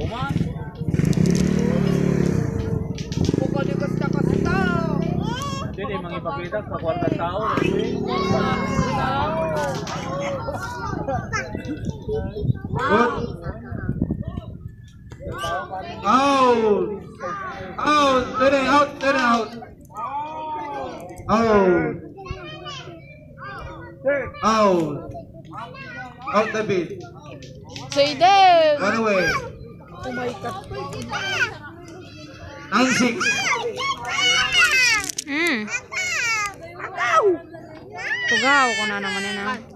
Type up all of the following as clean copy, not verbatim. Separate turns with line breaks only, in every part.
Uma.
Pukaligas na kasi tao.
Hindi, mga ipakita sa kwarta tao.
Good. Out. Out. Turn it out. Turn it out. Out. Out. Out the bit.
Say them.
Run away.
Oh my God.
9-6.
Tugaw ko na naman yan ah.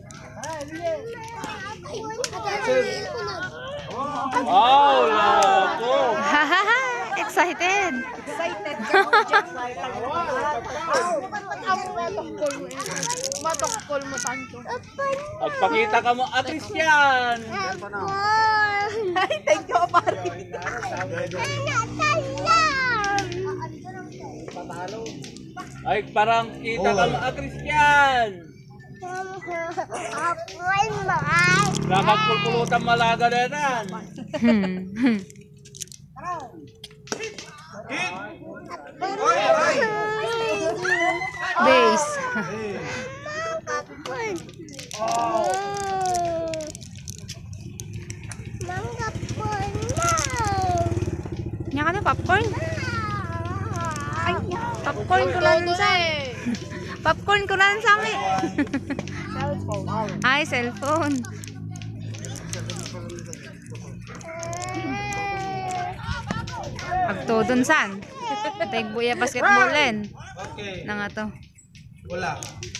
Oh, lako.
Excited.
Excited ka. Matokol mo tanto.
Pagpakita ka mo, Christian.
Ay, thank you, pare.
Ay, parang kita ka mo, Christian. Nakagpulpulutan malaga na yan.
Base. Nya ka na popcorn? Popcorn ko lang sa. Popcorn ko lang sa amin. Ay, cellphone. Agtodon san? Tagbuya basketballen.
Okay.
Na nga to.
Wala.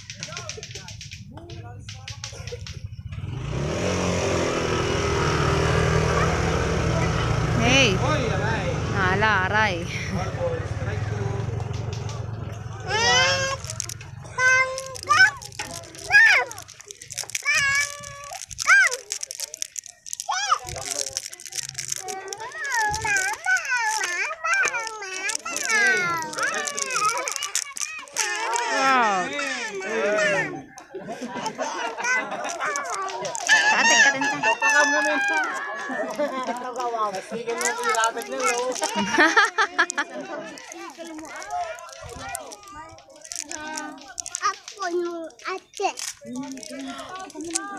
Hey,
Oy, aray.
ala, aray.
All balls. Strike two.
Wow. Katik ka din sa.
Pakam namin. Sige mo, ilapit na lo.
Ako yung ate.